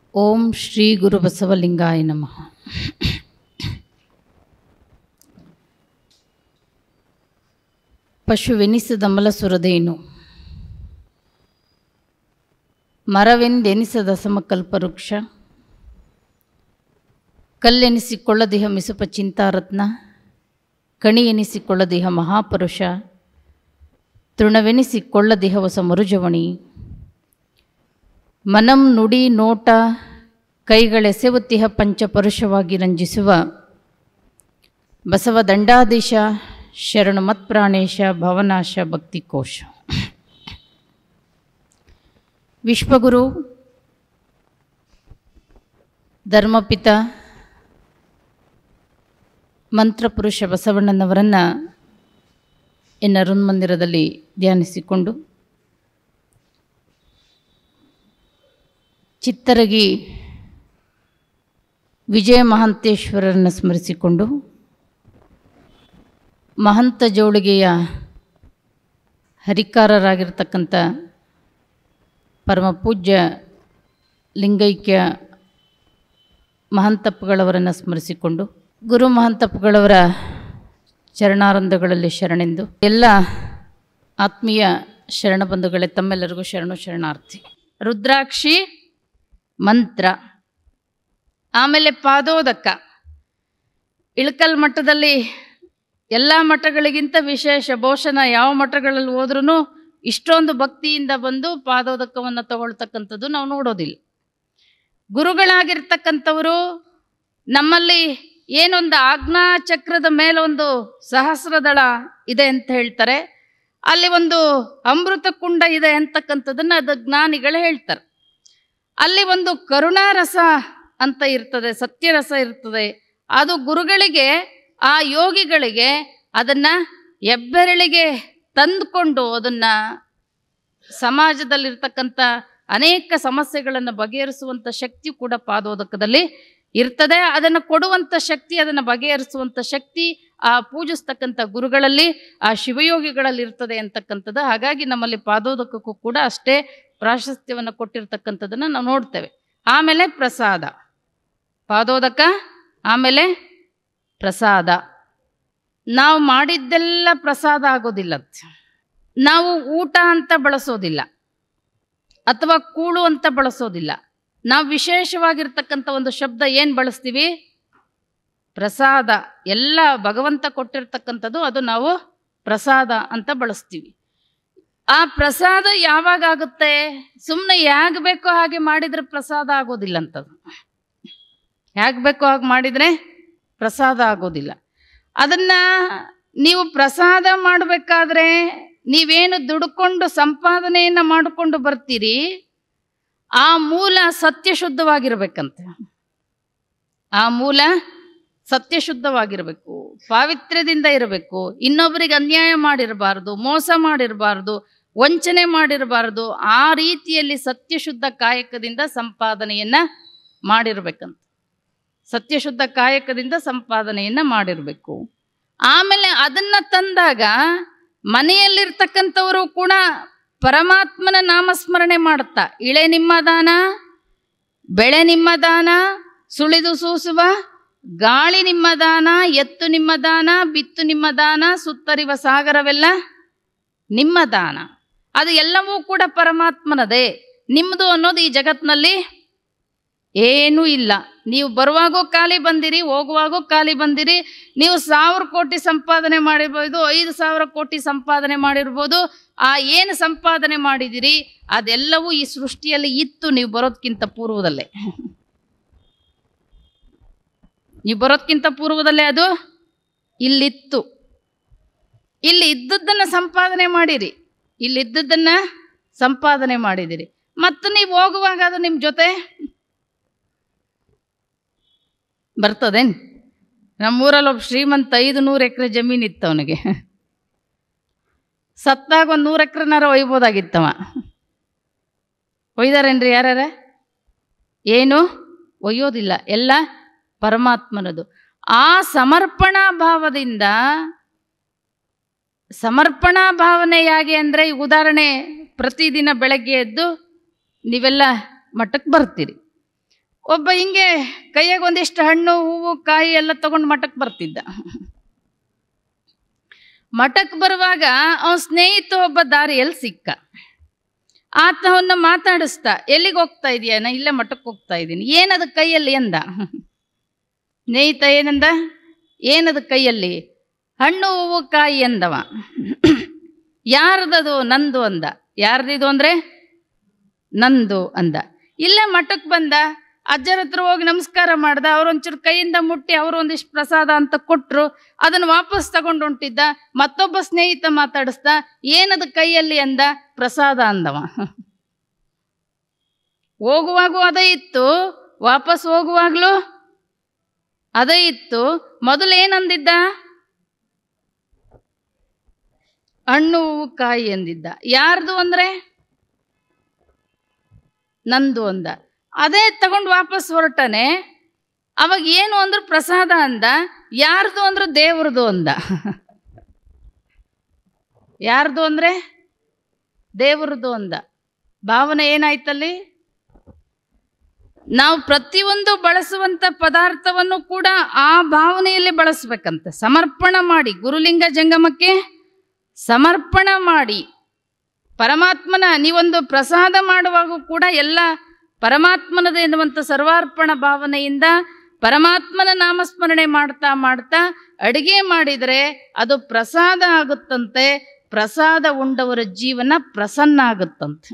ಓಂ ಶ್ರೀ ಗುರು ಬಸವಲಿಂಗಾಯ ನಮಃ. ಪಶುವೆನಿಸದ ಮಲಸುರದೇನು, ಮರವೆಂದೆನಿಸದ ಸಮಕಲ್ಪವೃಕ್ಷ, ಕಲ್ಲೆನಿಸಿಕೊಳ್ಳದಿಹ ಮಿಸುಪ ಚಿಂತಾರತ್ನ, ಕಣಿಯೆನಿಸಿಕೊಳ್ಳದಿಹ ಮಹಾಪುರುಷ, ತೃಣವೆನಿಸಿಕೊಳ್ಳದಿಹ ಹೊಸ ಮರುಜವಣಿ, ಮನಂ ನುಡಿ ನೋಟ ಕೈಗಳೆಸೆವುತ್ತಿಹ ಪಂಚಪರುಷವಾಗಿ ರಂಜಿಸುವ ಬಸವ ದಂಡಾಧೀಶ ಶರಣು ಮತ್ಪ್ರಾಣೇಶ ಭವನಾಶ ಭಕ್ತಿಕೋಶ. ವಿಶ್ವಗುರು ಧರ್ಮಪಿತ ಮಂತ್ರಪುರುಷ ಬಸವಣ್ಣನವರನ್ನು ಎನ್ನ ಋನ್ಮಂದಿರದಲ್ಲಿ ಧ್ಯಾನಿಸಿಕೊಂಡು ಚಿತ್ತರಗಿ ವಿಜಯ ಮಹಾಂತೇಶ್ವರರನ್ನು ಸ್ಮರಿಸಿಕೊಂಡು ಮಹಂತ ಜೋಳಿಗೆಯ ಹರಿಕಾರರಾಗಿರ್ತಕ್ಕಂಥ ಪರಮಪೂಜ್ಯ ಲಿಂಗೈಕ್ಯ ಮಹಂತಪ್ಪಗಳವರನ್ನು ಸ್ಮರಿಸಿಕೊಂಡು ಗುರು ಮಹಂತಪ್ಪಗಳವರ ಚರಣಾರಂಧಗಳಲ್ಲಿ ಶರಣೆಂದು ಎಲ್ಲ ಆತ್ಮೀಯ ಶರಣಬಂಧುಗಳೇ, ತಮ್ಮೆಲ್ಲರಿಗೂ ಶರಣಾರ್ಥಿ. ರುದ್ರಾಕ್ಷಿ ಮಂತ್ರ, ಆಮೇಲೆ ಪಾದೋದಕ. ಇಳಕಲ್ ಮಠದಲ್ಲಿ ಎಲ್ಲ ಮಠಗಳಿಗಿಂತ ವಿಶೇಷ, ಬಹುಶಃ ಯಾವ ಮಠಗಳಲ್ಲಿ ಹೋದ್ರೂ ಇಷ್ಟೊಂದು ಭಕ್ತಿಯಿಂದ ಬಂದು ಪಾದೋದಕವನ್ನು ತಗೊಳ್ತಕ್ಕಂಥದ್ದು ನಾವು ನೋಡೋದಿಲ್ಲ. ಗುರುಗಳಾಗಿರ್ತಕ್ಕಂಥವರು ನಮ್ಮಲ್ಲಿ ಏನೊಂದು ಆಜ್ಞಾ ಚಕ್ರದ ಮೇಲೊಂದು ಸಹಸ್ರದಳ ಇದೆ ಅಂತ ಹೇಳ್ತಾರೆ, ಅಲ್ಲಿ ಒಂದು ಅಮೃತ ಕುಂಡ ಇದೆ ಅಂತಕ್ಕಂಥದ್ದನ್ನು ಅದು ಜ್ಞಾನಿಗಳು ಹೇಳ್ತಾರೆ. ಅಲ್ಲಿ ಒಂದು ಕರುಣಾರಸ ಅಂತ ಇರ್ತದೆ, ಸತ್ಯರಸ ಇರ್ತದೆ. ಅದು ಗುರುಗಳಿಗೆ, ಆ ಯೋಗಿಗಳಿಗೆ ಅದನ್ನು ಹೆಬ್ಬೆರಳಿಗೆ ತಂದುಕೊಂಡು ಅದನ್ನು ಸಮಾಜದಲ್ಲಿರ್ತಕ್ಕಂಥ ಅನೇಕ ಸಮಸ್ಯೆಗಳನ್ನು ಬಗೆಹರಿಸುವಂಥ ಶಕ್ತಿ ಕೂಡ ಪಾದೋದಕದಲ್ಲಿ ಇರ್ತದೆ. ಅದನ್ನು ಕೊಡುವಂಥ ಶಕ್ತಿ, ಅದನ್ನು ಬಗೆಹರಿಸುವಂಥ ಶಕ್ತಿ ಆ ಪೂಜಿಸ್ತಕ್ಕಂಥ ಗುರುಗಳಲ್ಲಿ, ಆ ಶಿವಯೋಗಿಗಳಲ್ಲಿ ಇರ್ತದೆ ಅಂತಕ್ಕಂಥದ್ದು. ಹಾಗಾಗಿ ನಮ್ಮಲ್ಲಿ ಪಾದೋದಕಕ್ಕೂ ಕೂಡ ಅಷ್ಟೇ ಪ್ರಾಶಸ್ತ್ಯವನ್ನು ಕೊಟ್ಟಿರ್ತಕ್ಕಂಥದ್ದನ್ನು ನಾವು ನೋಡ್ತೇವೆ. ಆಮೇಲೆ ಪ್ರಸಾದ, ಪಾದೋದಕ ಆಮೇಲೆ ಪ್ರಸಾದ. ನಾವು ಮಾಡಿದ್ದೆಲ್ಲ ಪ್ರಸಾದ ಆಗೋದಿಲ್ಲ. ನಾವು ಊಟ ಅಂತ ಬಳಸೋದಿಲ್ಲ ಅಥವಾ ಕೂಳು ಅಂತ ಬಳಸೋದಿಲ್ಲ. ನಾವು ವಿಶೇಷವಾಗಿರ್ತಕ್ಕಂಥ ಒಂದು ಶಬ್ದ ಏನು ಬಳಸ್ತೀವಿ? ಪ್ರಸಾದ. ಎಲ್ಲ ಭಗವಂತ ಕೊಟ್ಟಿರ್ತಕ್ಕಂಥದ್ದು ಅದು ನಾವು ಪ್ರಸಾದ ಅಂತ ಬಳಸ್ತೀವಿ. ಆ ಪ್ರಸಾದ ಯಾವಾಗ ಆಗುತ್ತೆ? ಸುಮ್ಮನೆ ಹೇಗೆ ಬೇಕೋ ಹಾಗೆ ಮಾಡಿದರೆ ಪ್ರಸಾದ ಆಗೋದಿಲ್ಲ ಅಂತದು. ಹೇಗೆ ಬೇಕೋ ಹಾಗೆ ಮಾಡಿದರೆ ಪ್ರಸಾದ ಆಗೋದಿಲ್ಲ. ಅದನ್ನು ನೀವು ಪ್ರಸಾದ ಮಾಡಬೇಕಾದ್ರೆ ನೀವೇನು ದುಡ್ಕೊಂಡು ಸಂಪಾದನೆಯನ್ನು ಮಾಡಿಕೊಂಡು ಬರ್ತೀರಿ, ಆ ಮೂಲ ಸತ್ಯಶುದ್ಧವಾಗಿರ್ಬೇಕಂತೆ. ಆ ಮೂಲ ಸತ್ಯಶುದ್ಧವಾಗಿರಬೇಕು, ಪಾವಿತ್ರ್ಯದಿಂದ ಇರಬೇಕು, ಇನ್ನೊಬ್ಬರಿಗೆ ಅನ್ಯಾಯ ಮಾಡಿರಬಾರ್ದು, ಮೋಸ ಮಾಡಿರಬಾರ್ದು, ವಂಚನೆ ಮಾಡಿರಬಾರ್ದು. ಆ ರೀತಿಯಲ್ಲಿ ಸತ್ಯಶುದ್ಧ ಕಾಯಕದಿಂದ ಸಂಪಾದನೆಯನ್ನು ಮಾಡಿರ್ಬೇಕಂತ. ಸತ್ಯಶುದ್ಧ ಕಾಯಕದಿಂದ ಸಂಪಾದನೆಯನ್ನು ಮಾಡಿರಬೇಕು. ಆಮೇಲೆ ಅದನ್ನು ತಂದಾಗ ಮನೆಯಲ್ಲಿರ್ತಕ್ಕಂಥವರು ಕೂಡ ಪರಮಾತ್ಮನ ನಾಮಸ್ಮರಣೆ ಮಾಡುತ್ತಾ, ಇಳೆ ನಿಮ್ಮ ದಾನ, ಬೆಳೆ ನಿಮ್ಮ ದಾನ, ಸುಳಿದು ಸೂಸುವ ಗಾಳಿ ನಿಮ್ಮ ದಾನ, ಎತ್ತು ನಿಮ್ಮ ದಾನ, ಬಿತ್ತು ನಿಮ್ಮ ದಾನ, ಸುತ್ತರಿವ ಸಾಗರವೆಲ್ಲ ನಿಮ್ಮ ದಾನ. ಅದು ಎಲ್ಲವೂ ಕೂಡ ಪರಮಾತ್ಮನದೇ. ನಿಮ್ಮದು ಅನ್ನೋದು ಈ ಜಗತ್ತಿನಲ್ಲಿ ಏನೂ ಇಲ್ಲ. ನೀವು ಬರುವಾಗೂ ಖಾಲಿ ಬಂದಿರಿ, ಹೋಗುವಾಗೂ ಖಾಲಿ ಬಂದಿರಿ. ನೀವು 1000 ಕೋಟಿ ಸಂಪಾದನೆ ಮಾಡಿರ್ಬೋದು, 5,000 ಕೋಟಿ ಸಂಪಾದನೆ ಮಾಡಿರ್ಬೋದು. ಆ ಏನು ಸಂಪಾದನೆ ಮಾಡಿದಿರಿ ಅದೆಲ್ಲವೂ ಈ ಸೃಷ್ಟಿಯಲ್ಲಿ ಇತ್ತು ನೀವು ಬರೋದಕ್ಕಿಂತ ಪೂರ್ವದಲ್ಲೇ. ನೀವು ಬರೋದಕ್ಕಿಂತ ಪೂರ್ವದಲ್ಲೇ ಅದು ಇಲ್ಲಿತ್ತು. ಇಲ್ಲಿ ಇದ್ದದ್ದನ್ನು ಸಂಪಾದನೆ ಮಾಡಿರಿ, ಇಲ್ಲಿದ್ದದ್ದನ್ನು ಸಂಪಾದನೆ ಮಾಡಿದಿರಿ. ಮತ್ತು ನೀವು ಹೋಗುವಾಗ ಅದು ನಿಮ್ಮ ಜೊತೆ ಬರ್ತದೇನು? ನಮ್ಮೂರಲ್ಲಿ ಒಬ್ಬ ಶ್ರೀಮಂತ 500 ಎಕರೆ ಜಮೀನು ಇತ್ತು ಅವನಿಗೆ. ಸತ್ತಾಗ ಒಂದು 100 ಎಕರೆನಾರ ಒಯ್ಬೋದಾಗಿತ್ತವ. ಒಯ್ದಾರೇನ್ರಿ ಯಾರ್ಯಾರ? ಏನು ಒಯ್ಯೋದಿಲ್ಲ, ಎಲ್ಲ ಪರಮಾತ್ಮನದು. ಆ ಸಮರ್ಪಣಾ ಭಾವದಿಂದ, ಸಮರ್ಪಣಾ ಭಾವನೆ ಹೇಗೆ ಅಂದರೆ, ಉದಾಹರಣೆ, ಪ್ರತಿದಿನ ಬೆಳಗ್ಗೆ ಎದ್ದು ನೀವೆಲ್ಲ ಮಠಕ್ಕೆ ಬರ್ತೀರಿ. ಒಬ್ಬ ಹಿಂಗೆ ಕೈಯಾಗ ಒಂದಿಷ್ಟು ಹಣ್ಣು ಹೂವು ಕಾಯಿ ಎಲ್ಲ ತಗೊಂಡು ಮಠಕ್ಕೆ ಬರ್ತಿದ್ದ. ಮಠಕ್ಕೆ ಬರುವಾಗ ಅವನ ಸ್ನೇಹಿತ ಒಬ್ಬ ದಾರಿಯಲ್ಲಿ ಸಿಕ್ಕ. ಆತ ಅವನ್ನ ಮಾತಾಡಿಸ್ತಾ, ಎಲ್ಲಿಗೆ ಹೋಗ್ತಾ ಇದೀಯ? ನಾ ಇಲ್ಲೇ ಮಠಕ್ಕೆ ಹೋಗ್ತಾ ಇದ್ದೀನಿ. ಏನದು ಕೈಯಲ್ಲಿ ಅಂದ. ಸ್ನೇಹಿತ ಏನಂದ? ಏನದು ಕೈಯಲ್ಲಿ? ಹಣ್ಣು ಹೂವು ಕಾಯಿ ಅಂದವ. ಯಾರ್ದದು? ನಂದು ಅಂದ. ಯಾರ್ದಿದು ಅಂದರೆ ನಂದು ಅಂದ. ಇಲ್ಲೇ ಮಠಕ್ಕೆ ಬಂದ, ಅಜ್ಜರ ಹತ್ರ ಹೋಗಿ ನಮಸ್ಕಾರ ಮಾಡ್ದ. ಅವ್ರೊಂಚೂರು ಕೈಯಿಂದ ಮುಟ್ಟಿ ಅವರು ಒಂದಿಷ್ಟು ಪ್ರಸಾದ ಅಂತ ಕೊಟ್ಟರು. ಅದನ್ನು ವಾಪಸ್ ತಗೊಂಡು ಹೊಂಟಿದ್ದ. ಮತ್ತೊಬ್ಬ ಸ್ನೇಹಿತ ಮಾತಾಡಿಸ್ದ, ಏನದು ಕೈಯಲ್ಲಿ ಅಂದ. ಪ್ರಸಾದ ಅಂದವ. ಹೋಗುವಾಗೂ ಅದೇ ಇತ್ತು, ವಾಪಸ್ ಹೋಗುವಾಗ್ಲೂ ಅದೇ ಇತ್ತು. ಮೊದಲು ಏನಂದಿದ್ದ? ಹಣ್ಣು ಹೂವು ಕಾಯಿ ಅಂದಿದ್ದ. ಯಾರ್ದು ಅಂದರೆ ನಂದು ಅಂದ. ಅದೇ ತಗೊಂಡು ವಾಪಸ್ ಹೊರಟನೆ. ಅವಾಗ ಏನು ಅಂದ್ರು ಪ್ರಸಾದ ಅಂದ. ಯಾರ್ದು ಅಂದ್ರೆ ದೇವ್ರದು ಅಂದ. ಯಾರ್ದು ಅಂದರೆ ದೇವ್ರದು ಅಂದ. ಭಾವನೆ ಏನಾಯ್ತಲ್ಲಿ? ನಾವು ಪ್ರತಿಯೊಂದು ಬಳಸುವಂಥ ಪದಾರ್ಥವನ್ನು ಕೂಡ ಆ ಭಾವನೆಯಲ್ಲಿ ಬಳಸ್ಬೇಕಂತೆ. ಸಮರ್ಪಣ ಮಾಡಿ, ಗುರುಲಿಂಗ ಜಂಗಮಕ್ಕೆ ಸಮರ್ಪಣ ಮಾಡಿ, ಪರಮಾತ್ಮನ ನೀವೊಂದು ಪ್ರಸಾದ ಮಾಡುವಾಗ ಕೂಡ ಎಲ್ಲ ಪರಮಾತ್ಮನದೇ ಎನ್ನುವಂಥ ಸರ್ವಾರ್ಪಣ ಭಾವನೆಯಿಂದ ಪರಮಾತ್ಮನ ನಾಮಸ್ಮರಣೆ ಮಾಡ್ತಾ ಮಾಡ್ತಾ ಅಡುಗೆ ಮಾಡಿದರೆ ಅದು ಪ್ರಸಾದ ಆಗುತ್ತಂತೆ. ಪ್ರಸಾದ ಉಂಡವರ ಜೀವನ ಪ್ರಸನ್ನ ಆಗುತ್ತಂತೆ.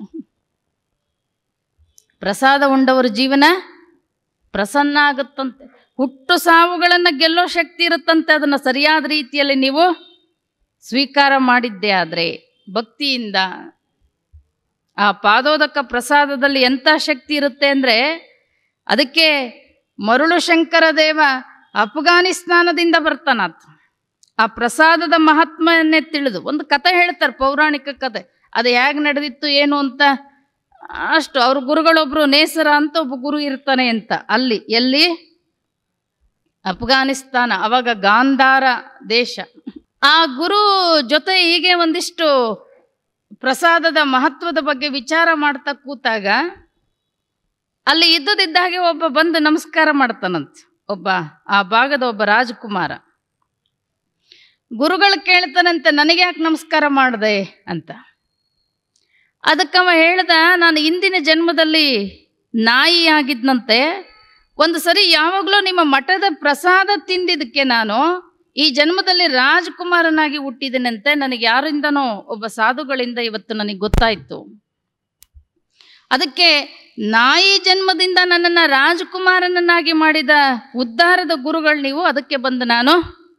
ಪ್ರಸಾದ ಉಂಡವರ ಜೀವನ ಪ್ರಸನ್ನ ಆಗುತ್ತಂತೆ. ಹುಟ್ಟು ಸಾವುಗಳನ್ನು ಗೆಲ್ಲೋ ಶಕ್ತಿ ಇರುತ್ತಂತೆ. ಅದನ್ನು ಸರಿಯಾದ ರೀತಿಯಲ್ಲಿ ನೀವು ಸ್ವೀಕಾರ ಮಾಡಿದ್ದೇ ಆದರೆ ಭಕ್ತಿಯಿಂದ. ಆ ಪಾದೋದಕ ಪ್ರಸಾದದಲ್ಲಿ ಎಂಥ ಶಕ್ತಿ ಇರುತ್ತೆ ಅಂದರೆ, ಅದಕ್ಕೆ ಮರುಳು ಶಂಕರ ದೇವ ಅಫ್ಘಾನಿಸ್ತಾನದಿಂದ ಬರ್ತಾನಾತ. ಆ ಪ್ರಸಾದದ ಮಹಾತ್ಮನ್ನೇ ತಿಳಿದು ಒಂದು ಕತೆ ಹೇಳ್ತಾರೆ, ಪೌರಾಣಿಕ ಕತೆ. ಅದು ಹೇಗೆ ನಡೆದಿತ್ತು ಏನು ಅಂತ ಅಷ್ಟು. ಅವ್ರ ಗುರುಗಳೊಬ್ಬರು ನೇಸರ ಅಂತ ಒಬ್ಬ ಗುರು ಇರ್ತಾನೆ ಅಂತ. ಅಲ್ಲಿ ಎಲ್ಲಿ? ಅಫ್ಘಾನಿಸ್ತಾನ. ಅವಾಗ ಗಾಂಧಾರ ದೇಶ. ಆ ಗುರು ಜೊತೆ ಹೀಗೆ ಒಂದಿಷ್ಟು ಪ್ರಸಾದದ ಮಹತ್ವದ ಬಗ್ಗೆ ವಿಚಾರ ಮಾಡ್ತಾ ಕೂತಾಗ ಅಲ್ಲಿ ಇದ್ದದಿದ್ದಾಗೆ ಒಬ್ಬ ಬಂದು ನಮಸ್ಕಾರ ಮಾಡ್ತಾನಂತ. ಒಬ್ಬ ಆ ಭಾಗದ ಒಬ್ಬ ರಾಜಕುಮಾರ. ಗುರುಗಳು ಕೇಳ್ತಾನಂತೆ, ನನಗೆ ಯಾಕೆ ನಮಸ್ಕಾರ ಮಾಡಿದೆ ಅಂತ. ಅದಕ್ಕವ ಹೇಳ್ದ, ನಾನು ಹಿಂದಿನ ಜನ್ಮದಲ್ಲಿ ನಾಯಿ ಆಗಿದ್ನಂತೆ. ಒಂದು ಸರಿ ಯಾವಾಗಲೂ ನಿಮ್ಮ ಮಠದ ಪ್ರಸಾದ ತಿಂದಿದ್ದಕ್ಕೆ ನಾನು ಈ ಜನ್ಮದಲ್ಲಿ ರಾಜಕುಮಾರನಾಗಿ ಹುಟ್ಟಿದೆನಂತೆ. ನನಗೆ ಯಾರಿಂದನೋ ಒಬ್ಬ ಸಾಧುಗಳಿಂದ ಇವತ್ತು ನನಗೆ ಗೊತ್ತಾಯಿತು. ಅದಕ್ಕೆ ನಾಯಿ ಜನ್ಮದಿಂದ ನನ್ನನ್ನು ರಾಜಕುಮಾರನನ್ನಾಗಿ ಮಾಡಿದ ಉದ್ಧಾರದ ಗುರುಗಳು ನೀವು. ಅದಕ್ಕೆ ಬಂದು ನಾನು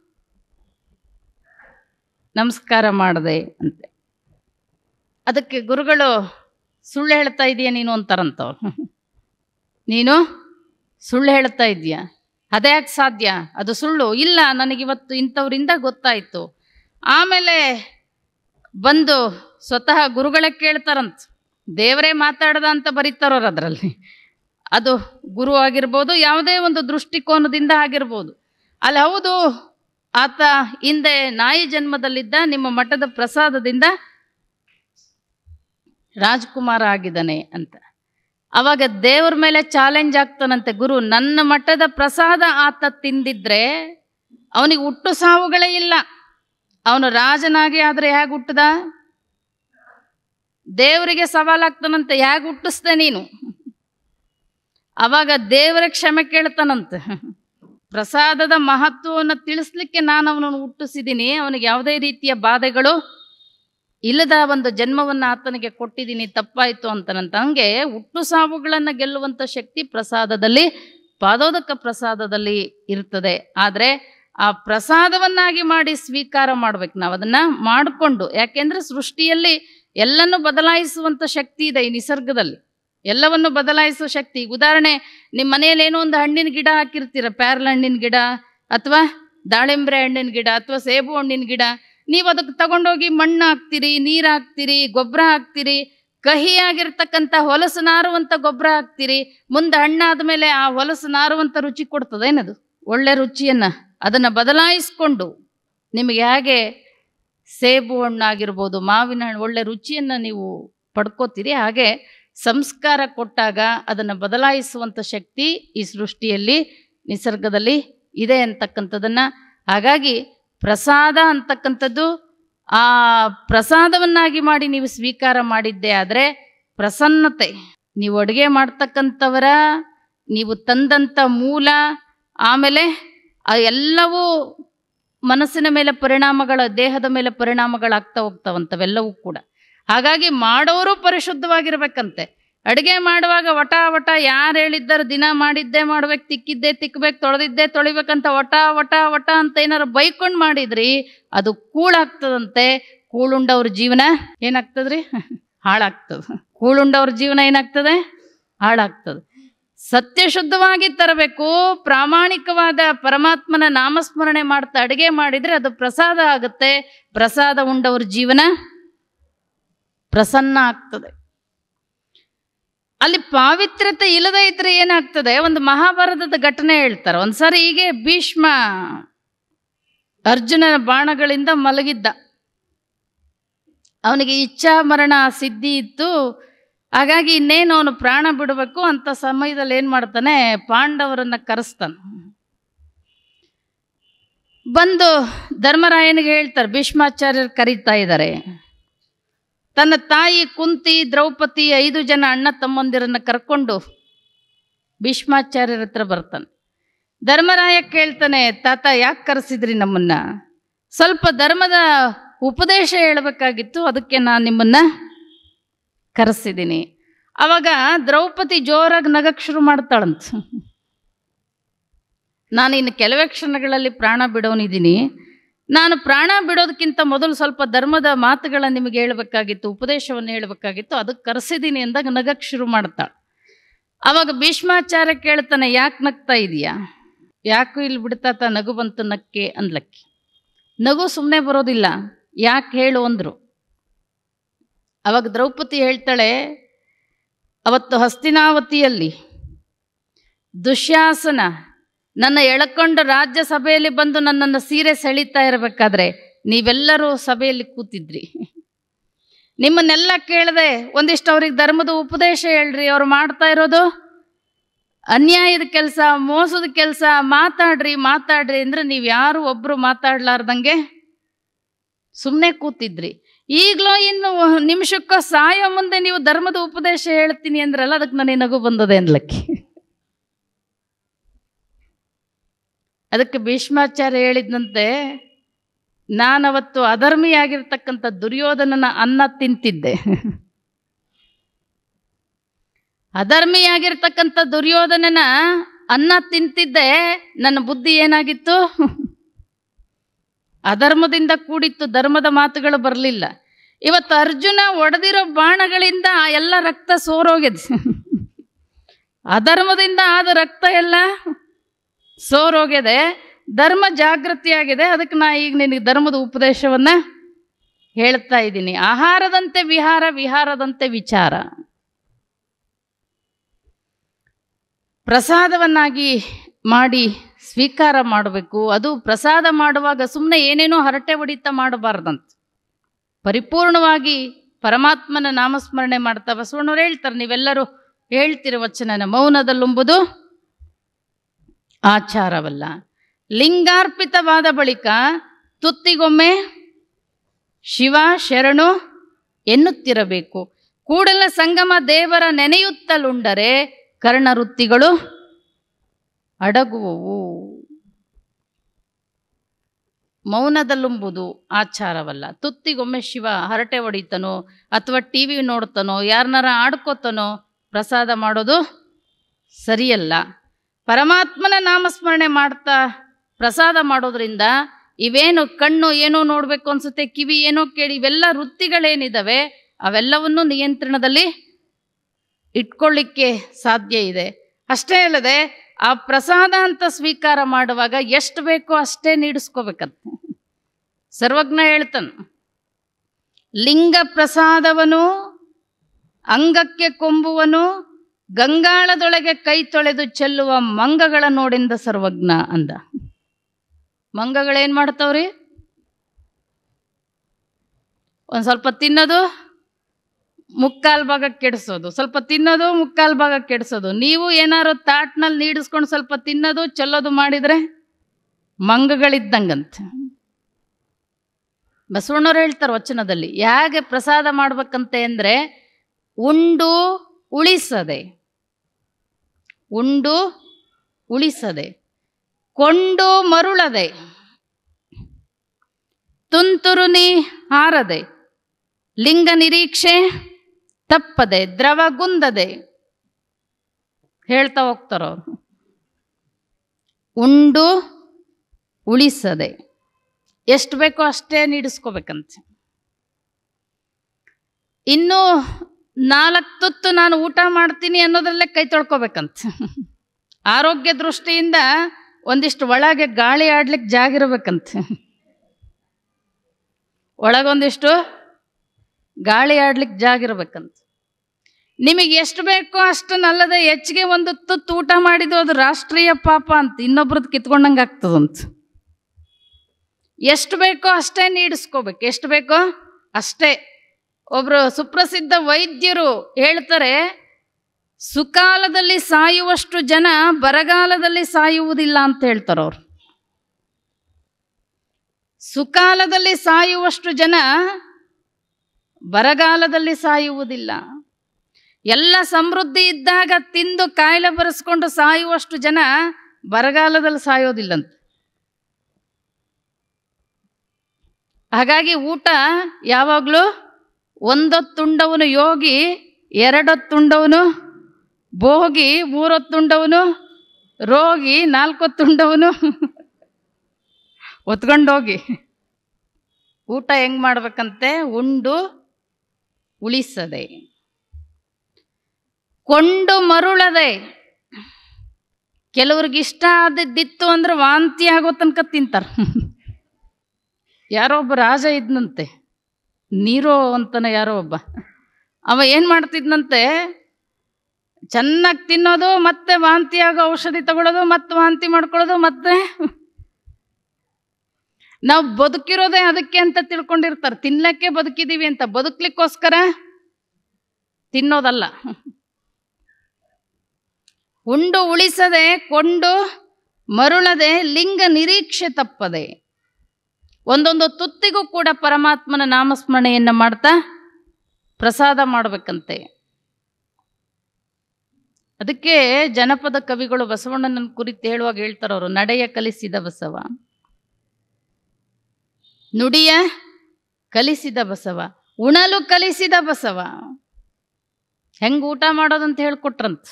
ನಮಸ್ಕಾರ ಮಾಡಿದೆ ಅಂತೆ. ಅದಕ್ಕೆ ಗುರುಗಳು, ಸುಳ್ಳು ಹೇಳ್ತಾ ಇದೀಯ ನೀನು ಅಂತಾರಂತವ್ರು. ನೀನು ಸುಳ್ಳು ಹೇಳ್ತಾ ಇದೀಯ, ಅದ್ಯಾಕೆ ಸಾಧ್ಯ? ಅದು ಸುಳ್ಳು. ಇಲ್ಲ, ನನಗಿವತ್ತು ಇಂಥವ್ರಿಂದ ಗೊತ್ತಾಯಿತು. ಆಮೇಲೆ ಬಂದು ಸ್ವತಃ ಗುರುಗಳೇ ಕೇಳ್ತಾರಂತ. ದೇವರೇ ಮಾತಾಡ್ದ ಅಂತ ಬರೀತಾರೋರು ಅದರಲ್ಲಿ. ಅದು ಗುರು ಆಗಿರ್ಬೋದು, ಯಾವುದೇ ಒಂದು ದೃಷ್ಟಿಕೋನದಿಂದ ಆಗಿರ್ಬೋದು. ಅಲ್ಲಿ ಹೌದು, ಆತ ಹಿಂದೆ ನಾಯಿ ಜನ್ಮದಲ್ಲಿದ್ದ, ನಿಮ್ಮ ಮಠದ ಪ್ರಸಾದದಿಂದ ರಾಜ್ಕುಮಾರ ಆಗಿದ್ದಾನೆ ಅಂತ. ಅವಾಗ ದೇವ್ರ ಮೇಲೆ ಚಾಲೆಂಜ್ ಆಗ್ತಾನಂತೆ ಗುರು. ನನ್ನ ಮಠದ ಪ್ರಸಾದ ಆತ ತಿಂದಿದ್ರೆ ಅವನಿಗೆ ಹುಟ್ಟು ಸಾವುಗಳೇ ಇಲ್ಲ. ಅವನು ರಾಜನಾಗಿ ಆದರೆ ಹೇಗೆ ಹುಟ್ಟದ? ದೇವರಿಗೆ ಸವಾಲಾಗ್ತಾನಂತೆ, ಹೇಗೆ ಹುಟ್ಟಿಸ್ದೆ ನೀನು? ಅವಾಗ ದೇವರ ಕ್ಷಮೆ ಕೇಳ್ತಾನಂತೆ. ಪ್ರಸಾದದ ಮಹತ್ವವನ್ನು ತಿಳಿಸ್ಲಿಕ್ಕೆ ನಾನು ಅವನನ್ನು ಹುಟ್ಟಿಸಿದ್ದೀನಿ. ಅವನಿಗೆ ಯಾವುದೇ ರೀತಿಯ ಬಾಧೆಗಳು ಇಲ್ಲದ ಒಂದು ಜನ್ಮವನ್ನು ಆತನಿಗೆ ಕೊಟ್ಟಿದ್ದೀನಿ, ತಪ್ಪಾಯಿತು ಅಂತನಂತ. ಹಂಗೆ ಹುಟ್ಟು ಸಾವುಗಳನ್ನು ಗೆಲ್ಲುವಂಥ ಶಕ್ತಿ ಪ್ರಸಾದದಲ್ಲಿ, ಪಾದೋದಕ ಪ್ರಸಾದದಲ್ಲಿ ಇರ್ತದೆ. ಆದರೆ ಆ ಪ್ರಸಾದವನ್ನಾಗಿ ಮಾಡಿ ಸ್ವೀಕಾರ ಮಾಡ್ಬೇಕು ನಾವು. ಅದನ್ನು ಮಾಡಿಕೊಂಡು, ಯಾಕೆಂದರೆ ಸೃಷ್ಟಿಯಲ್ಲಿ ಎಲ್ಲನೂ ಬದಲಾಯಿಸುವಂಥ ಶಕ್ತಿ ಇದೆ ಈ ನಿಸರ್ಗದಲ್ಲಿ. ಎಲ್ಲವನ್ನು ಬದಲಾಯಿಸುವ ಶಕ್ತಿ. ಉದಾಹರಣೆ, ನಿಮ್ಮ ಮನೆಯಲ್ಲಿ ಏನೋ ಒಂದು ಹಣ್ಣಿನ ಗಿಡ ಹಾಕಿರ್ತೀರ, ಪ್ಯಾರ್ಲ ಹಣ್ಣಿನ ಗಿಡ ಅಥವಾ ದಾಳಿಂಬ್ರೆ ಹಣ್ಣಿನ ಗಿಡ ಅಥವಾ ಸೇಬು ಹಣ್ಣಿನ ಗಿಡ. ನೀವು ಅದಕ್ಕೆ ತಗೊಂಡೋಗಿ ಮಣ್ಣು ಹಾಕ್ತೀರಿ, ನೀರು ಹಾಕ್ತೀರಿ, ಗೊಬ್ಬರ ಹಾಕ್ತೀರಿ, ಕಹಿಯಾಗಿರ್ತಕ್ಕಂಥ ಹೊಲಸು ನಾರುವಂಥ ಗೊಬ್ಬರ ಹಾಕ್ತೀರಿ. ಮುಂದೆ ಹಣ್ಣಾದ ಮೇಲೆ ಆ ಹೊಲಸು ನಾರುವಂಥ ರುಚಿ ಕೊಡ್ತದೇನದು? ಒಳ್ಳೆ ರುಚಿಯನ್ನು ಅದನ್ನು ಬದಲಾಯಿಸ್ಕೊಂಡು ನಿಮಗೆ ಹೇಗೆ ಸೇಬು ಹಣ್ಣಾಗಿರ್ಬೋದು, ಮಾವಿನ ಹಣ್ಣು ಒಳ್ಳೆ ರುಚಿಯನ್ನು ನೀವು ಪಡ್ಕೋತೀರಿ, ಹಾಗೆ ಸಂಸ್ಕಾರ ಕೊಟ್ಟಾಗ ಅದನ್ನು ಬದಲಾಯಿಸುವಂಥ ಶಕ್ತಿ ಈ ಸೃಷ್ಟಿಯಲ್ಲಿ ನಿಸರ್ಗದಲ್ಲಿ ಇದೆ ಅಂತಕ್ಕಂಥದ್ದನ್ನು, ಹಾಗಾಗಿ ಪ್ರಸಾದ ಅಂತಕ್ಕಂಥದ್ದು ಆ ಪ್ರಸಾದವನ್ನಾಗಿ ಮಾಡಿ ನೀವು ಸ್ವೀಕಾರ ಮಾಡಿದ್ದೇ ಆದರೆ ಪ್ರಸನ್ನತೆ, ನೀವು ಅಡುಗೆ ಮಾಡ್ತಕ್ಕಂಥವರ ನೀವು ತಂದಂಥ ಮೂಲ, ಆಮೇಲೆ ಎಲ್ಲವೂ ಮನಸ್ಸಿನ ಮೇಲೆ ಪರಿಣಾಮಗಳ, ದೇಹದ ಮೇಲೆ ಪರಿಣಾಮಗಳಾಗ್ತಾ ಹೋಗ್ತಾವಂಥವೆಲ್ಲವೂ ಕೂಡ. ಹಾಗಾಗಿ ಮಾಡೋರು ಪರಿಶುದ್ಧವಾಗಿರ್ಬೇಕಂತೆ. ಅಡುಗೆ ಮಾಡುವಾಗ ವಟ ವಟ ಯಾರು ಹೇಳಿದ್ದಾರೆ ದಿನ ಮಾಡಿದ್ದೇ ಮಾಡ್ಬೇಕು, ತಿಕ್ಕಿದ್ದೇ ತಿಕ್ಕಬೇಕು, ತೊಳೆದಿದ್ದೇ ತೊಳಿಬೇಕಂತ ವಟ ವಟ ವಟ ಅಂತ ಏನಾರು ಬೈಕೊಂಡು ಮಾಡಿದ್ರಿ ಅದು ಕೂಳಾಗ್ತದಂತೆ. ಕೂಳುಂಡವ್ರ ಜೀವನ ಏನಾಗ್ತದ್ರಿ? ಹಾಳಾಗ್ತದೆ. ಕೂಳುಂಡವ್ರ ಜೀವನ ಏನಾಗ್ತದೆ? ಹಾಳಾಗ್ತದೆ. ಸತ್ಯಶುದ್ಧವಾಗಿ ತರಬೇಕು. ಪ್ರಾಮಾಣಿಕವಾದ ಪರಮಾತ್ಮನ ನಾಮಸ್ಮರಣೆ ಮಾಡ್ತಾ ಅಡುಗೆ ಮಾಡಿದರೆ ಅದು ಪ್ರಸಾದ ಆಗುತ್ತೆ. ಪ್ರಸಾದ ಉಂಡವ್ರ ಜೀವನ ಪ್ರಸನ್ನ ಆಗ್ತದೆ. ಅಲ್ಲಿ ಪಾವಿತ್ರ್ಯತೆ ಇಲ್ಲದೇ ಇದ್ರೆ ಏನಾಗ್ತದೆ? ಒಂದು ಮಹಾಭಾರತದ ಘಟನೆ ಹೇಳ್ತಾರೆ. ಒಂದ್ಸರಿ ಹೀಗೆ ಭೀಷ್ಮ ಅರ್ಜುನನ ಬಾಣಗಳಿಂದ ಮಲಗಿದ್ದ. ಅವನಿಗೆ ಇಚ್ಛಾ ಮರಣ ಸಿದ್ಧಿ ಇತ್ತು. ಹಾಗಾಗಿ ಇನ್ನೇನು ಅವನು ಪ್ರಾಣ ಬಿಡಬೇಕು ಅಂತ ಸಮಯದಲ್ಲಿ ಏನು ಮಾಡ್ತಾನೆ, ಪಾಂಡವರನ್ನು ಕರೆಸ್ತಾನೆ. ಬಂದು ಧರ್ಮರಾಯನಿಗೆ ಹೇಳ್ತಾರೆ, ಭೀಷ್ಮಾಚಾರ್ಯರು ಕರೀತಾ ಇದ್ದಾರೆ. ತನ್ನ ತಾಯಿ ಕುಂತಿ, ದ್ರೌಪದಿ 5 ಜನ ಅಣ್ಣ ತಮ್ಮಂದಿರನ್ನು ಕರ್ಕೊಂಡು ಭೀಷ್ಮಾಚಾರ್ಯರ ಹತ್ರ ಬರ್ತಾನೆ. ಧರ್ಮರಾಯ ಕೇಳ್ತಾನೆ, ತಾತ ಯಾಕೆ ಕರೆಸಿದ್ರಿ ನಮ್ಮನ್ನ? ಸ್ವಲ್ಪ ಧರ್ಮದ ಉಪದೇಶ ಹೇಳಬೇಕಾಗಿತ್ತು, ಅದಕ್ಕೆ ನಾನು ನಿಮ್ಮನ್ನ ಕರೆಸಿದ್ದೀನಿ. ಅವಾಗ ದ್ರೌಪದಿ ಜೋರಾಗಿ ನಗಕ್ಕೆ ಶುರು ಮಾಡ್ತಾಳಂತ. ನಾನಿನ್ನು ಕೆಲವೇ ಕ್ಷಣಗಳಲ್ಲಿ ಪ್ರಾಣ ಬಿಡೋನಿದ್ದೀನಿ, ನಾನು ಪ್ರಾಣ ಬಿಡೋದಕ್ಕಿಂತ ಮೊದಲು ಸ್ವಲ್ಪ ಧರ್ಮದ ಮಾತುಗಳನ್ನು ನಿಮಗೆ ಹೇಳಬೇಕಾಗಿತ್ತು, ಉಪದೇಶವನ್ನು ಹೇಳಬೇಕಾಗಿತ್ತು, ಅದಕ್ಕೆ ಕರೆಸಿದ್ದೀನಿ ಅಂದಾಗ ನಗಕ್ಕೆ ಶುರು ಮಾಡ್ತಾಳೆ. ಆವಾಗ ಭೀಷ್ಮಾಚಾರ್ಯ ಕೇಳ್ತಾನೆ, ಯಾಕೆ ನಗ್ತಾ ಇದೆಯಾ? ಯಾಕೂ ಇಲ್ಲಿ ಬಿಡ್ತಾತ, ನಗು ಬಂತು ನಕ್ಕೆ ಅಂದ್ಲಕ್ಕಿ. ನಗು ಸುಮ್ಮನೆ ಬರೋದಿಲ್ಲ, ಯಾಕೆ ಹೇಳು ಅಂದರು. ಅವಾಗ ದ್ರೌಪದಿ ಹೇಳ್ತಾಳೆ, ಅವತ್ತು ಹಸ್ತಿನಾವತಿಯಲ್ಲಿ ದುಶ್ಯಾಸನ ನನ್ನ ಎಳ್ಕೊಂಡು ರಾಜ್ಯಸಭೆಯಲ್ಲಿ ಬಂದು ನನ್ನನ್ನು ಸೀರೆ ಸೆಳೀತಾ ಇರಬೇಕಾದ್ರೆ ನೀವೆಲ್ಲರೂ ಸಭೆಯಲ್ಲಿ ಕೂತಿದ್ರಿ. ನಿಮ್ಮನ್ನೆಲ್ಲ ಕೇಳಿದೆ, ಒಂದಿಷ್ಟು ಅವ್ರಿಗೆ ಧರ್ಮದ ಉಪದೇಶ ಹೇಳ್ರಿ, ಅವ್ರು ಮಾಡ್ತಾ ಇರೋದು ಅನ್ಯಾಯದ ಕೆಲಸ, ಮೋಸದ ಕೆಲಸ, ಮಾತಾಡ್ರಿ ಅಂದರೆ ನೀವು ಯಾರು ಒಬ್ಬರು ಮಾತಾಡ್ಲಾರ್ದಂಗೆ ಸುಮ್ಮನೆ ಕೂತಿದ್ರಿ. ಈಗಲೂ ಇನ್ನು ನಿಮಿಷಕ್ಕೋ ಸಾಯೋ ಮುಂದೆ ನೀವು ಧರ್ಮದ ಉಪದೇಶ ಹೇಳ್ತೀನಿ ಅಂದ್ರಲ್ಲ, ಅದಕ್ಕೆ ನನಗೆ ನಗು ಬಂದದೆ ಅನ್ಲಕ್ಕಿ. ಅದಕ್ಕೆ ಭೀಷ್ಮಾಚಾರ್ಯ ಹೇಳಿದಂತೆ, ನಾನವತ್ತು ಅಧರ್ಮಿಯಾಗಿರ್ತಕ್ಕಂಥ ದುರ್ಯೋಧನನ ಅನ್ನ ತಿಂತಿದ್ದೆ. ಅಧರ್ಮಿಯಾಗಿರ್ತಕ್ಕಂಥ ದುರ್ಯೋಧನನ ಅನ್ನ ತಿಂತಿದ್ದೆ, ನನ್ನ ಬುದ್ಧಿ ಏನಾಗಿತ್ತು? ಅಧರ್ಮದಿಂದ ಕೂಡಿತ್ತು, ಧರ್ಮದ ಮಾತುಗಳು ಬರಲಿಲ್ಲ. ಇವತ್ತು ಅರ್ಜುನ ಒಡೆದಿರೋ ಬಾಣಗಳಿಂದ ಎಲ್ಲ ರಕ್ತ ಸೋರೋಗಿದೆ. ಅಧರ್ಮದಿಂದ ಆದ ರಕ್ತ ಎಲ್ಲ ಸೋರೋಗಿದೆ, ಧರ್ಮ ಜಾಗೃತಿಯಾಗಿದೆ. ಅದಕ್ಕೆ ನಾ ಈಗ ನಿನಗೆ ಧರ್ಮದ ಉಪದೇಶವನ್ನು ಹೇಳ್ತಾ ಇದ್ದೀನಿ. ಆಹಾರದಂತೆ ವಿಹಾರ, ವಿಹಾರದಂತೆ ವಿಚಾರ. ಪ್ರಸಾದವನ್ನಾಗಿ ಮಾಡಿ ಸ್ವೀಕಾರ ಮಾಡಬೇಕು. ಅದು ಪ್ರಸಾದ ಮಾಡುವಾಗ ಸುಮ್ಮನೆ ಏನೇನೋ ಹರಟೆ ಹೊಡಿತಾ ಮಾಡಬಾರ್ದಂತ, ಪರಿಪೂರ್ಣವಾಗಿ ಪರಮಾತ್ಮನ ನಾಮಸ್ಮರಣೆ ಮಾಡ್ತಾ. ಬಸವಣ್ಣವ್ರು ಹೇಳ್ತಾರೆ, ನೀವೆಲ್ಲರೂ ಹೇಳ್ತಿರೋ ವಚನನ, ಮೌನದಲ್ಲುಂಬುದು ಆಚಾರವಲ್ಲ. ಲಿಂಗಾರ್ಪಿತವಾದ ಬಳಿಕ ತುತ್ತಿಗೊಮ್ಮೆ ಶಿವ ಶರಣು ಎನ್ನುತ್ತಿರಬೇಕು. ಕೂಡಲ ಸಂಗಮ ದೇವರ ನೆನೆಯುತ್ತಲುಂಡರೆ ಕರ್ಣವೃತ್ತಿಗಳು ಅಡಗುವವು. ಮೌನದಲ್ಲುಂಬುದು ಆಚಾರವಲ್ಲ. ತುತ್ತಿಗೊಮ್ಮೆ ಶಿವ ಹರಟೆ ಹೊಡಿತಾನೋ ಅಥವಾ ಟಿ ವಿ ನೋಡ್ತಾನೋ ಯಾರನ್ನಾರ ಆಡ್ಕೋತಾನೋ ಪ್ರಸಾದ ಮಾಡೋದು ಸರಿಯಲ್ಲ. ಪರಮಾತ್ಮನ ನಾಮಸ್ಮರಣೆ ಮಾಡ್ತಾ ಪ್ರಸಾದ ಮಾಡೋದ್ರಿಂದ ಇವೇನು ಕಣ್ಣು ಏನೋ ನೋಡಬೇಕು ಅನಿಸುತ್ತೆ, ಕಿವಿ ಏನೋ ಕೇಳಿ, ಇವೆಲ್ಲ ವೃತ್ತಿಗಳೇನಿದ್ದಾವೆ ಅವೆಲ್ಲವನ್ನು ನಿಯಂತ್ರಣದಲ್ಲಿ ಇಟ್ಕೊಳ್ಳಿಕ್ಕೆ ಸಾಧ್ಯ ಇದೆ. ಅಷ್ಟೇ ಅಲ್ಲದೆ ಆ ಪ್ರಸಾದ ಅಂತ ಸ್ವೀಕಾರ ಮಾಡುವಾಗ ಎಷ್ಟು ಬೇಕೋ ಅಷ್ಟೇ ನೀಡಿಸ್ಕೋಬೇಕಂತ ಸರ್ವಜ್ಞ ಹೇಳ್ತಾನೆ. ಲಿಂಗ ಪ್ರಸಾದವನು ಅಂಗಕ್ಕೆ ಕೊಂಬುವನು, ಗಂಗಾಳದೊಳಗೆ ಕೈ ತೊಳೆದು ಚೆಲ್ಲುವ ಮಂಗಗಳ ನೋಡಿಂದ ಸರ್ವಜ್ಞ ಅಂದ. ಮಂಗಗಳೇನು ಮಾಡ್ತಾವ್ರಿ? ಒಂದು ಸ್ವಲ್ಪ ತಿನ್ನೋದು ಮುಕ್ಕಾಲು ಭಾಗ ಕೆಡಿಸೋದು, ಸ್ವಲ್ಪ ತಿನ್ನೋದು ಮುಕ್ಕಾಲು ಭಾಗ ಕೆಡಿಸೋದು. ನೀವು ಏನಾರು ತಾಟ್ನಲ್ಲಿ ನೀಡಿಸ್ಕೊಂಡು ಸ್ವಲ್ಪ ತಿನ್ನೋದು ಚೆಲ್ಲೋದು ಮಾಡಿದರೆ ಮಂಗಗಳಿದ್ದಂಗಂತೆ. ಬಸವಣ್ಣವ್ರು ಹೇಳ್ತಾರೆ ವಚನದಲ್ಲಿ, ಹೇಗೆ ಪ್ರಸಾದ ಮಾಡ್ಬೇಕಂತೆ ಅಂದರೆ ಉಂಡು ಉಳಿಸದೆ, ಉಂಡು ಉಳಿಸದೆ, ಕೊಂಡು ಮರುಳದೆ, ತುಂತುರುನಿ ಹಾರದೆ, ಲಿಂಗ ನಿರೀಕ್ಷೆ ತಪ್ಪದೆ, ದ್ರವಗುಂದದೆ ಹೇಳ್ತಾ ಹೋಗ್ತಾರವ್ರು. ಉಂಡು ಉಳಿಸದೆ, ಎಷ್ಟು ಬೇಕೋ ಅಷ್ಟೇ ನೀಡಿಸ್ಕೋಬೇಕಂತೆ. ಇನ್ನೂ 4 ತುತ್ತು ನಾನು ಊಟ ಮಾಡ್ತೀನಿ ಅನ್ನೋದ್ರಲ್ಲೇ ಕೈ ತೊಳ್ಕೊಬೇಕಂತೆ. ಆರೋಗ್ಯ ದೃಷ್ಟಿಯಿಂದ ಒಂದಿಷ್ಟು ಒಳಗೆ ಗಾಳಿ ಆಡ್ಲಿಕ್ಕೆ ಜಾಗ ಇರಬೇಕಂತೆ. ಒಳಗೊಂದಿಷ್ಟು ಗಾಳಿ ಆಡ್ಲಿಕ್ಕೆ ಜಾಗ ಇರಬೇಕಂತೆ. ನಿಮಗೆ ಎಷ್ಟು ಬೇಕೋ ಅಷ್ಟನ್ನಲ್ಲದೆ ಹೆಚ್ಚಿಗೆ ಒಂದು ತುತ್ತು ಊಟ ಮಾಡಿದ್ದು ಅದು ರಾಷ್ಟ್ರೀಯ ಪಾಪ ಅಂತ, ಇನ್ನೊಬ್ರದ್ದು ಕಿತ್ಕೊಂಡಂಗೆ ಆಗ್ತದಂತ. ಎಷ್ಟು ಬೇಕೋ ಅಷ್ಟೇ ನೀಡಿಸ್ಕೋಬೇಕು, ಎಷ್ಟು ಬೇಕೋ ಅಷ್ಟೇ. ಒಬ್ಬರು ಸುಪ್ರಸಿದ್ಧ ವೈದ್ಯರು ಹೇಳ್ತಾರೆ, ಸುಕಾಲದಲ್ಲಿ ಸಾಯುವಷ್ಟು ಜನ ಬರಗಾಲದಲ್ಲಿ ಸಾಯುವುದಿಲ್ಲ ಅಂತ ಹೇಳ್ತಾರೆ ಅವರು. ಸುಕಾಲದಲ್ಲಿ ಸಾಯುವಷ್ಟು ಜನ ಬರಗಾಲದಲ್ಲಿ ಸಾಯುವುದಿಲ್ಲ. ಎಲ್ಲ ಸಮೃದ್ಧಿ ಇದ್ದಾಗ ತಿಂದು ಕಾಯಿಲೆ ಬರೆಸ್ಕೊಂಡು ಸಾಯುವಷ್ಟು ಜನ ಬರಗಾಲದಲ್ಲಿ ಸಾಯೋದಿಲ್ಲಂತ. ಹಾಗಾಗಿ ಊಟ ಯಾವಾಗಲೂ 1 ಹೊತ್ತುಂಡವನು ಯೋಗಿ, 2 ಹೊತ್ತುಂಡವನು ಭೋಗಿ, 3 ಹೊತ್ತುಂಡವನು ರೋಗಿ, 4 ಹೊತ್ತುಂಡವನು ಹೊತ್ಕೊಂಡೋಗಿ. ಊಟ ಹೆಂಗೆ ಮಾಡ್ಬೇಕಂತೆ? ಉಂಡು ಉಳಿಸದೆ, ಕೊಂಡು ಮರುಳದೆ. ಕೆಲವ್ರಿಗೆ ಇಷ್ಟ ಆದಿದ್ದಿತ್ತು ಅಂದ್ರೆ ವಾಂತಿ ಆಗೋ ತನಕ ತಿಂತಾರೆ. ಯಾರೋ ಒಬ್ಬ ರಾಜ ಇದ್ನಂತೆ, ನೀರೋ ಅಂತನ ಯಾರೋ ಒಬ್ಬ. ಅವ ಏನು ಮಾಡ್ತಿದ್ನಂತೆ, ಚೆನ್ನಾಗಿ ತಿನ್ನೋದು, ಮತ್ತೆ ವಾಂತಿ ಆಗೋ ಔಷಧಿ ತಗೊಳ್ಳೋದು, ಮತ್ತೆ ವಾಂತಿ ಮಾಡ್ಕೊಳ್ಳೋದು. ಮತ್ತೆ ನಾವು ಬದುಕಿರೋದೇ ಅದಕ್ಕೆ ಅಂತ ತಿಳ್ಕೊಂಡಿರ್ತಾರೆ, ತಿನ್ನಕ್ಕೆ ಬದುಕಿದ್ದೀವಿ ಅಂತ. ಬದುಕಲಿಕ್ಕೋಸ್ಕರ ತಿನ್ನೋದಲ್ಲ. ಉಂಡು ಉಳಿಸದೆ, ಕೊಂಡು ಮರುಳದೆ, ಲಿಂಗ ನಿರೀಕ್ಷೆ ತಪ್ಪದೆ. ಒಂದೊಂದು ತುತ್ತಿಗೂ ಕೂಡ ಪರಮಾತ್ಮನ ನಾಮಸ್ಮರಣೆಯನ್ನು ಮಾಡ್ತಾ ಪ್ರಸಾದ ಮಾಡಬೇಕಂತೆ. ಅದಕ್ಕೆ ಜನಪದ ಕವಿಗಳು ಬಸವಣ್ಣನ ಕುರಿತು ಹೇಳುವಾಗ ಹೇಳ್ತಾರವರು, ನಡೆಯ ಕಲಿಸಿದ ಬಸವ, ನುಡಿಯ ಕಲಿಸಿದ ಬಸವ, ಉಣಲು ಕಲಿಸಿದ ಬಸವ. ಹೆಂಗೆ ಊಟ ಮಾಡೋದಂತ ಹೇಳ್ಕೊಟ್ರಂತ.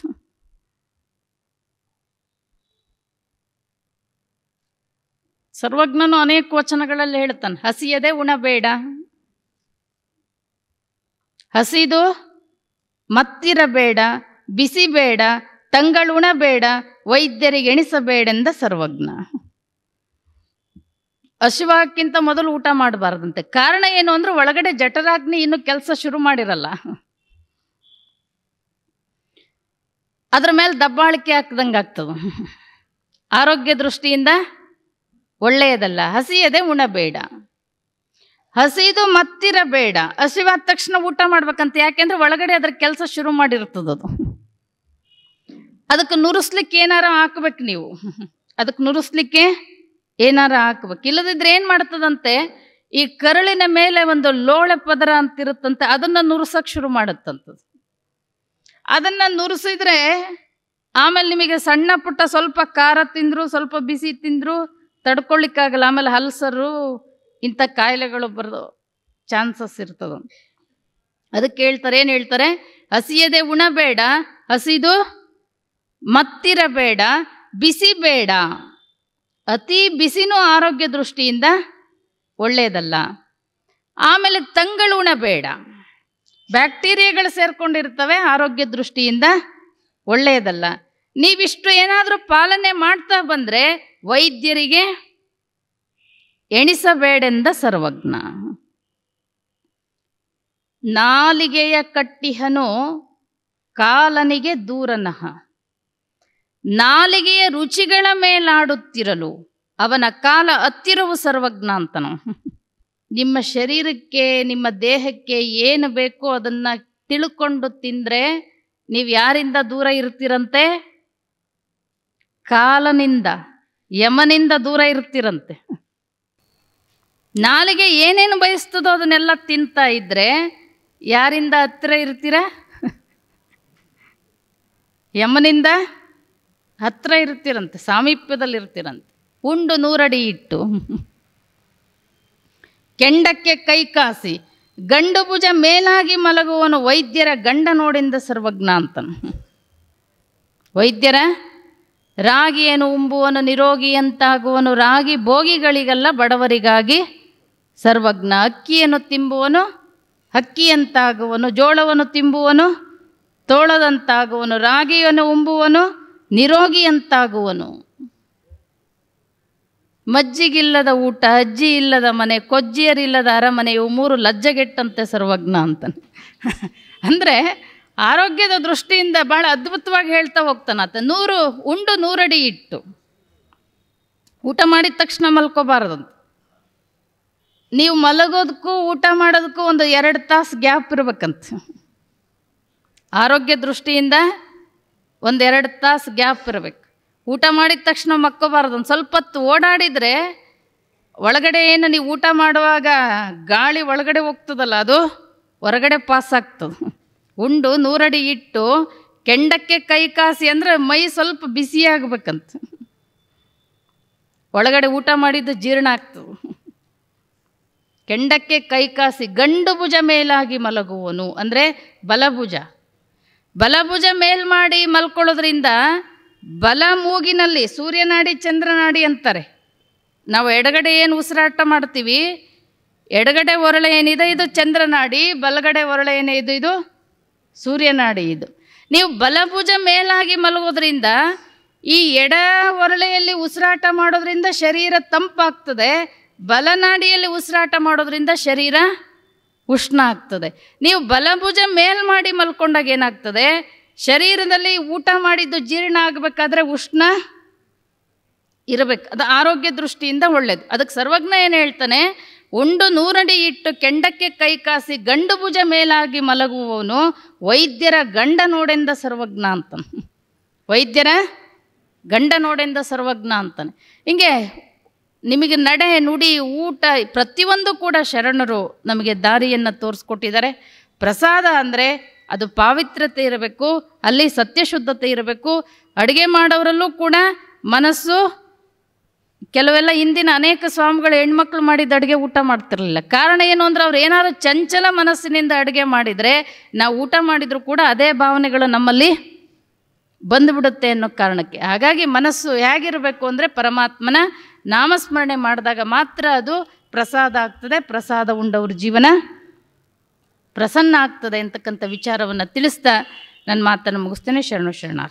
ಸರ್ವಜ್ಞನು ಅನೇಕ ವಚನಗಳಲ್ಲಿ ಹೇಳ್ತಾನೆ, ಹಸಿಯದೆ ಉಣಬೇಡ, ಹಸಿದು ಮತ್ತಿರಬೇಡ, ಬಿಸಿಬೇಡ, ತಂಗಳುಣಬೇಡ, ವೈದ್ಯರಿಗೆ ಎಣಿಸಬೇಡೆಂದ ಸರ್ವಜ್ಞ. ಹಸಿವಾಗಕ್ಕಿಂತ ಮೊದಲು ಊಟ ಮಾಡಬಾರ್ದಂತೆ. ಕಾರಣ ಏನು ಅಂದ್ರೆ ಒಳಗಡೆ ಜಠರಾಗ್ನಿ ಇನ್ನು ಕೆಲಸ ಶುರು ಮಾಡಿರಲ್ಲ, ಅದ್ರ ಮೇಲೆ ದಬ್ಬಾಳಿಕೆ ಹಾಕ್ದಂಗೆ ಆಗ್ತದೆ. ಆರೋಗ್ಯ ದೃಷ್ಟಿಯಿಂದ ಒಳ್ಳೆಯದಲ್ಲ. ಹಸಿಯದೆ ಉಣಬೇಡ, ಹಸಿದು ಮತ್ತಿರಬೇಡ. ಹಸಿವಾದ ತಕ್ಷಣ ಊಟ ಮಾಡ್ಬೇಕಂತ. ಯಾಕೆಂದ್ರೆ ಒಳಗಡೆ ಅದ್ರ ಕೆಲಸ ಶುರು ಮಾಡಿರ್ತದದು. ಅದಕ್ಕೆ ನುರಿಸ್ಲಿಕ್ಕೆ ಏನಾರ ಹಾಕ್ಬೇಕು ನೀವು, ಅದಕ್ಕೆ ನುರಿಸ್ಲಿಕ್ಕೆ ಏನಾರ ಹಾಕ್ಬೇಕು. ಇಲ್ಲದಿದ್ರೆ ಏನು ಮಾಡ್ತದಂತೆ, ಈ ಕರಳಿನ ಮೇಲೆ ಒಂದು ಲೋಳೆ ಪದರ ಅಂತಿರುತ್ತಂತೆ, ಅದನ್ನು ನುರಿಸಕ್ಕೆ ಶುರು ಮಾಡುತ್ತಂಥದ್ದು. ಅದನ್ನು ನುರಿಸಿದ್ರೆ ಆಮೇಲೆ ನಿಮಗೆ ಸಣ್ಣ ಪುಟ್ಟ ಸ್ವಲ್ಪ ಖಾರ ತಿಂದರು, ಸ್ವಲ್ಪ ಬಿಸಿ ತಿಂದರು ತಡ್ಕೊಳ್ಳಿಕ್ಕಾಗಲ್ಲ. ಆಮೇಲೆ ಅಲ್ಸರು ಇಂಥ ಕಾಯಿಲೆಗಳು ಬರೋದು ಚಾನ್ಸಸ್ ಇರ್ತದೆ. ಅದಕ್ಕೆ ಹೇಳ್ತಾರೆ, ಏನು ಹೇಳ್ತಾರೆ, ಹಸಿಯದೆ ಉಣಬೇಡ, ಹಸಿದು ಮತ್ತಿರಬೇಡ, ಬಿಸಿ ಬೇಡ. ಅತಿ ಬಿಸಿನೂ ಆರೋಗ್ಯ ದೃಷ್ಟಿಯಿಂದ ಒಳ್ಳೆಯದಲ್ಲ. ಆಮೇಲೆ ತಂಗಳು ಉಣಬೇಡ, ಬ್ಯಾಕ್ಟೀರಿಯಾಗಳು ಸೇರ್ಕೊಂಡಿರ್ತವೆ, ಆರೋಗ್ಯ ದೃಷ್ಟಿಯಿಂದ ಒಳ್ಳೆಯದಲ್ಲ. ನೀವಿಷ್ಟು ಏನಾದರೂ ಪಾಲನೆ ಮಾಡ್ತಾ ಬಂದರೆ ವೈದ್ಯರಿಗೆ ಎಣಿಸಬೇಡೆಂದ ಸರ್ವಜ್ಞ. ನಾಲಿಗೆಯ ಕಟ್ಟಿಹನು ಕಾಲನಿಗೆ ದೂರನಹ, ನಾಲಿಗೆಯ ರುಚಿಗಳ ಮೇಲಾಡುತ್ತಿರಲು ಅವನ ಕಾಲ ಹತ್ತಿರವು ಸರ್ವಜ್ಞ ಅಂತನು. ನಿಮ್ಮ ಶರೀರಕ್ಕೆ, ನಿಮ್ಮ ದೇಹಕ್ಕೆ ಏನು ಬೇಕೋ ಅದನ್ನು ತಿಳ್ಕೊಂಡು ತಿಂದರೆ ನೀವು ಯಾರಿಂದ ದೂರ ಇರ್ತೀರಂತೆ? ಕಾಲನಿಂದ, ಯಮನಿಂದ ದೂರ ಇರ್ತೀರಂತೆ. ನಾಲಿಗೆ ಏನೇನು ಬಯಸ್ತದೋ ಅದನ್ನೆಲ್ಲ ತಿಂತಾ ಇದ್ದರೆ ಯಾರಿಂದ ಹತ್ತಿರ ಇರ್ತೀರ? ಯಮನಿಂದ ಹತ್ತಿರ ಇರ್ತೀರಂತೆ, ಸಾಮೀಪ್ಯದಲ್ಲಿರ್ತೀರಂತೆ. ಉಂಡು 100 ಅಡಿ ಇಟ್ಟು ಕೆಂಡಕ್ಕೆ ಕೈ ಕಾಸಿ ಗಂಡು ಭುಜ ಮೇಲಾಗಿ ಮಲಗುವನು ವೈದ್ಯರ ಗಂಡ ನೋಡೆಂದ ಸರ್ವಜ್ಞ ಅಂತನು. ವೈದ್ಯರ ರಾಗಿಯನ್ನು ಉಂಬುವನು ನಿರೋಗಿಯಂತಾಗುವನು, ರಾಗಿ ಭೋಗಿಗಳಿಗಲ್ಲ ಬಡವರಿಗಾಗಿ ಸರ್ವಜ್ಞ. ಅಕ್ಕಿಯನ್ನು ತಿಂಬುವನು ಹಕ್ಕಿಯಂತಾಗುವನು, ಜೋಳವನ್ನು ತಿಂಬುವನು ತೋಳದಂತಾಗುವನು, ರಾಗಿಯನ್ನು ಉಂಬುವನು ನಿರೋಗಿಯಂತಾಗುವನು. ಮಜ್ಜಿಗಿಲ್ಲದ ಊಟ, ಅಜ್ಜಿ ಇಲ್ಲದ ಮನೆ, ಕೊಜ್ಜಿಯರಿಲ್ಲದ ಅರಮನೆ, ಇವು 3 ಲಜ್ಜೆಗೆಟ್ಟಂತೆ ಸರ್ವಜ್ಞ ಅಂತಾನೆ. ಅಂದರೆ ಆರೋಗ್ಯದ ದೃಷ್ಟಿಯಿಂದ ಭಾಳ ಅದ್ಭುತವಾಗಿ ಹೇಳ್ತಾ ಹೋಗ್ತಾನಾತ. 100 ಅಡಿ ಇಟ್ಟು ಊಟ ಮಾಡಿದ ತಕ್ಷಣ ಮಲ್ಕೋಬಾರ್ದಂತ. ನೀವು ಮಲಗೋದಕ್ಕೂ ಊಟ ಮಾಡೋದಕ್ಕೂ ಒಂದು 2 ತಾಸು ಗ್ಯಾಪ್ ಇರ್ಬೇಕಂತ. ಆರೋಗ್ಯ ದೃಷ್ಟಿಯಿಂದ ಒಂದು 2 ತಾಸು ಗ್ಯಾಪ್ ಇರಬೇಕು. ಊಟ ಮಾಡಿದ ತಕ್ಷಣ ಮಕ್ಕೋಬಾರ್ದು. ಒಂದು ಸ್ವಲ್ಪ ಹೊತ್ತು ಓಡಾಡಿದರೆ ಒಳಗಡೆ ಏನು ನೀವು ಊಟ ಮಾಡುವಾಗ ಗಾಳಿ ಒಳಗಡೆ ಹೋಗ್ತದಲ್ಲ, ಅದು ಹೊರಗಡೆ ಪಾಸ್ ಆಗ್ತದೆ. ಉಂಡು 100 ಅಡಿ ಇಟ್ಟು ಕೆಂಡಕ್ಕೆ ಕೈ ಕಾಸಿ ಅಂದರೆ ಮೈ ಸ್ವಲ್ಪ ಬಿಸಿಯಾಗಬೇಕಂತ. ಒಳಗಡೆ ಊಟ ಮಾಡಿದ್ದು ಜೀರ್ಣ ಆಗ್ತದೆ. ಕೆಂಡಕ್ಕೆ ಕೈ ಕಾಸಿ ಗಂಡು ಭುಜ ಮೇಲಾಗಿ ಮಲಗುವನು ಅಂದರೆ ಬಲಭುಜ. ಬಲಭುಜ ಮೇಲ್ ಮಾಡಿ ಮಲ್ಕೊಳ್ಳೋದ್ರಿಂದ ಬಲ ಮೂಗಿನಲ್ಲಿ ಸೂರ್ಯನಾಡಿ ಚಂದ್ರನಾಡಿ ಅಂತಾರೆ. ನಾವು ಎಡಗಡೆ ಏನು ಉಸಿರಾಟ ಮಾಡ್ತೀವಿ, ಎಡಗಡೆ ಒರಳೆ ಏನಿದೆ ಇದು ಚಂದ್ರನಾಡಿ, ಬಲಗಡೆ ಒರಳೆ ಏನಿದೆ ಇದು ಸೂರ್ಯನಾಡಿ. ಇದು ನೀವು ಬಲಭುಜ ಮೇಲಾಗಿ ಮಲಗೋದ್ರಿಂದ ಈ ಎಡ ಒರಳೆಯಲ್ಲಿ ಉಸಿರಾಟ ಮಾಡೋದ್ರಿಂದ ಶರೀರ ತಂಪಾಗ್ತದೆ, ಬಲನಾಡಿಯಲ್ಲಿ ಉಸಿರಾಟ ಮಾಡೋದ್ರಿಂದ ಶರೀರ ಉಷ್ಣ ಆಗ್ತದೆ. ನೀವು ಬಲಭುಜ ಮೇಲ್ ಮಾಡಿ ಮಲ್ಕೊಂಡಾಗ ಏನಾಗ್ತದೆ, ಶರೀರದಲ್ಲಿ ಊಟ ಮಾಡಿದ್ದು ಜೀರ್ಣ ಆಗಬೇಕಾದ್ರೆ ಉಷ್ಣ ಇರಬೇಕು. ಅದು ಆರೋಗ್ಯ ದೃಷ್ಟಿಯಿಂದ ಒಳ್ಳೆಯದು. ಅದಕ್ಕೆ ಸರ್ವಜ್ಞ ಏನು ಹೇಳ್ತಾನೆ, ಉಂಡು 100 ಅಡಿ ಇಟ್ಟು ಕೆಂಡಕ್ಕೆ ಕೈ ಕಾಸಿ ಗಂಡು ಭುಜ ಮೇಲಾಗಿ ಮಲಗುವವನು ವೈದ್ಯರ ಗಂಡ ನೋಡೆಂದ ಸರ್ವಜ್ಞ ಅಂತಾನೆ. ವೈದ್ಯರ ಗಂಡ ನೋಡೆಂದ ಸರ್ವಜ್ಞ ಅಂತಾನೆ. ಹಿಂಗೆ ನಿಮಗೆ ನಡೆ ನುಡಿ ಊಟ ಪ್ರತಿಯೊಂದು ಕೂಡ ಶರಣರು ನಮಗೆ ದಾರಿಯನ್ನು ತೋರಿಸ್ಕೊಟ್ಟಿದ್ದಾರೆ. ಪ್ರಸಾದ ಅಂದರೆ ಅದು ಪಾವಿತ್ರ್ಯತೆ ಇರಬೇಕು, ಅಲ್ಲಿ ಸತ್ಯಶುದ್ಧತೆ ಇರಬೇಕು. ಅಡುಗೆ ಮಾಡೋರಲ್ಲೂ ಕೂಡ ಮನಸ್ಸು, ಕೆಲವೆಲ್ಲ ಹಿಂದಿನ ಅನೇಕ ಸ್ವಾಮಿಗಳು ಹೆಣ್ಮಕ್ಳು ಮಾಡಿದ ಅಡುಗೆ ಊಟ ಮಾಡ್ತಿರಲಿಲ್ಲ. ಕಾರಣ ಏನು ಅಂದರೆ ಅವ್ರು ಏನಾದರೂ ಚಂಚಲ ಮನಸ್ಸಿನಿಂದ ಅಡುಗೆ ಮಾಡಿದರೆ ನಾವು ಊಟ ಮಾಡಿದರೂ ಕೂಡ ಅದೇ ಭಾವನೆಗಳು ನಮ್ಮಲ್ಲಿ ಬಂದುಬಿಡುತ್ತೆ ಅನ್ನೋ ಕಾರಣಕ್ಕೆ. ಹಾಗಾಗಿ ಮನಸ್ಸು ಹೇಗಿರಬೇಕು ಅಂದರೆ ಪರಮಾತ್ಮನ ನಾಮಸ್ಮರಣೆ ಮಾಡಿದಾಗ ಮಾತ್ರ ಅದು ಪ್ರಸಾದ ಆಗ್ತದೆ. ಪ್ರಸಾದ ಉಂಡವ್ರ ಜೀವನ ಪ್ರಸನ್ನ ಆಗ್ತದೆ ಅಂತಕ್ಕಂಥ ವಿಚಾರವನ್ನು ತಿಳಿಸ್ತಾ ನನ್ನ ಮಾತನ್ನು ಮುಗಿಸ್ತೇನೆ. ಶರಣು ಶರಣಾರ್ಥಿ.